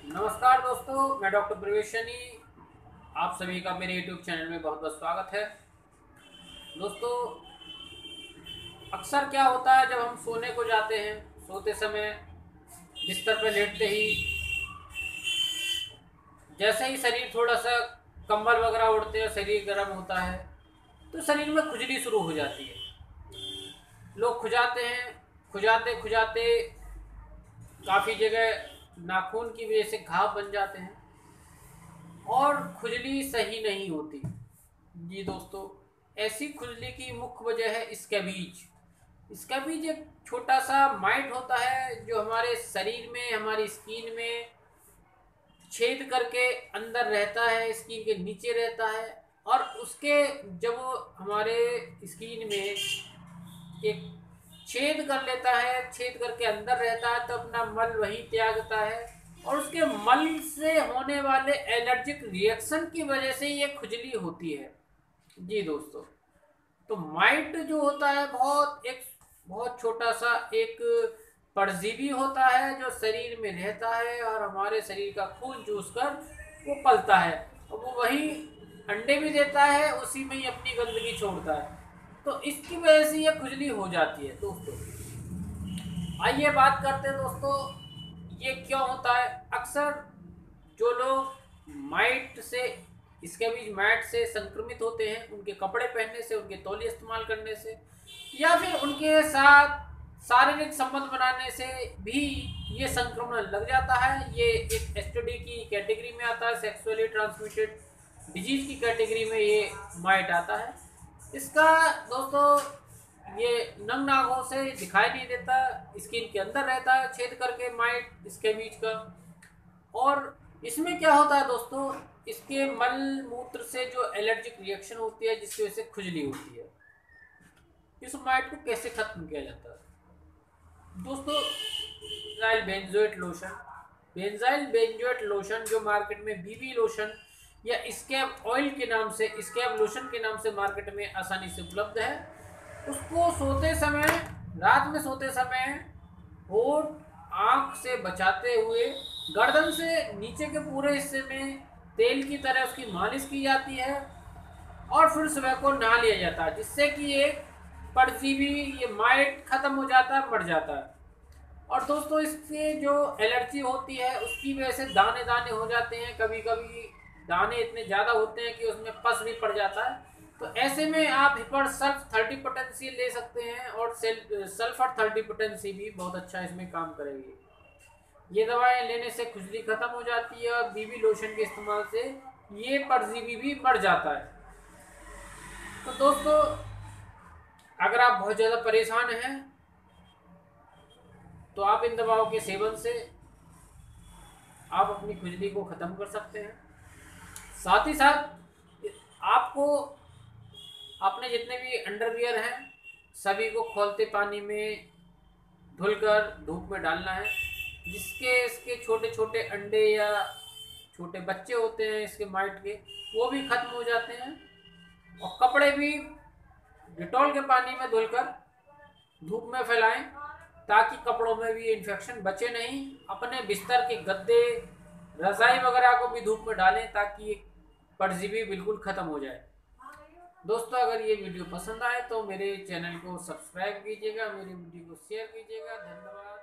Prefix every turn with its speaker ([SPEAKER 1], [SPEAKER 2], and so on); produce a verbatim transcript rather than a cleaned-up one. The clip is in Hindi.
[SPEAKER 1] नमस्कार दोस्तों, मैं डॉक्टर प्रवेश सैनी। आप सभी का मेरे यूट्यूब चैनल में बहुत बहुत स्वागत है। दोस्तों, अक्सर क्या होता है जब हम सोने को जाते हैं, सोते समय बिस्तर पर लेटते ही जैसे ही शरीर थोड़ा सा कंबल वगैरह ओढ़ते हैं, शरीर गर्म होता है तो शरीर में खुजली शुरू हो जाती है। लोग खुजाते हैं, खुजाते खुजाते काफ़ी जगह नाखून की वजह से घाव बन जाते हैं और खुजली सही नहीं होती। जी दोस्तों, ऐसी खुजली की मुख्य वजह है स्कैबीज। स्कैबीज एक छोटा सा माइट होता है जो हमारे शरीर में, हमारी स्किन में छेद करके अंदर रहता है, स्किन के नीचे रहता है। और उसके जब वो हमारे स्किन में एक छेद कर लेता है, छेद करके अंदर रहता है तो अपना मल वहीं त्यागता है और उसके मल से होने वाले एलर्जिक रिएक्शन की वजह से ये खुजली होती है। जी दोस्तों, तो माइट जो होता है बहुत एक बहुत छोटा सा एक परजीवी होता है जो शरीर में रहता है और हमारे शरीर का खून चूस कर वो पलता है और वो वही अंडे भी देता है, उसी में ही अपनी गंदगी छोड़ता है। तो इसकी वजह से ये खुजली हो जाती है। दोस्तों, आइए बात करते हैं दोस्तों, ये क्यों होता है। अक्सर जो लोग might say scabies might say संक्रमित होते हैं, उनके कपड़े पहनने से, उनके तौलिए इस्तेमाल करने से या फिर उनके साथ शारीरिक संबंध बनाने से भी ये संक्रमण लग जाता है। ये एक एसटीडी की कैटेगरी में आता है, सेक्सुअली ट्रांसमिटेड डिजीज की कैटेगरी में ये माइट आता है। इसका दोस्तों ये नंग नाखों से दिखाई नहीं देता, स्किन के अंदर रहता है छेद करके माइट इसके बीच का। और इसमें क्या होता है दोस्तों, इसके मल मूत्र से जो एलर्जिक रिएक्शन होती है जिसकी वजह से खुजली होती है। इस माइट को कैसे खत्म किया जाता है दोस्तों? Benzyl benzoate lotion benzyl benzoate lotion जो मार्केट में बीबी लोशन या स्कैब ऑयल के नाम से, स्कैब लोशन के नाम से मार्केट में आसानी से उपलब्ध है। उसको सोते समय, रात में सोते समय होठ आंख से बचाते हुए गर्दन से नीचे के पूरे हिस्से में तेल की तरह उसकी मालिश की जाती है और फिर सुबह को नहा लिया जाता है, जिससे कि एक परजीवी ये माइट खत्म हो जाता है, मर जाता है। और दोस्तों, इससे जो एलर्जी होती है उसकी वजह से दाने दाने हो जाते हैं, कभी कभी दाने इतने ज़्यादा होते हैं कि उसमें पस भी पड़ जाता है। तो ऐसे में आप हिपर सल्फ थर्टी पोटेंसी ले सकते हैं और सल्फर थर्टी पोटेंसी भी बहुत अच्छा इसमें काम करेगी। ये दवाएं लेने से खुजली खत्म हो जाती है और बीबी लोशन के इस्तेमाल से ये परजीवी भी मर जाता है। तो दोस्तों, अगर आप बहुत ज़्यादा परेशान हैं तो आप इन दवाओं के सेवन से आप अपनी खुजली को ख़त्म कर सकते हैं। साथ ही साथ आपको अपने जितने भी अंडरवियर हैं सभी को खौलते पानी में धुलकर धूप में डालना है, जिसके इसके छोटे छोटे अंडे या छोटे बच्चे होते हैं इसके माइट के, वो भी खत्म हो जाते हैं। और कपड़े भी डिटॉल के पानी में धुलकर धूप में फैलाएं ताकि कपड़ों में भी इन्फेक्शन बचे नहीं। अपने बिस्तर के गद्दे, रजाई वगैरह को भी धूप में डालें ताकि ये परजीवी बिल्कुल खत्म हो जाए। दोस्तों, अगर ये वीडियो पसंद आए तो मेरे चैनल को सब्सक्राइब कीजिएगा, मेरी वीडियो को शेयर कीजिएगा। धन्यवाद।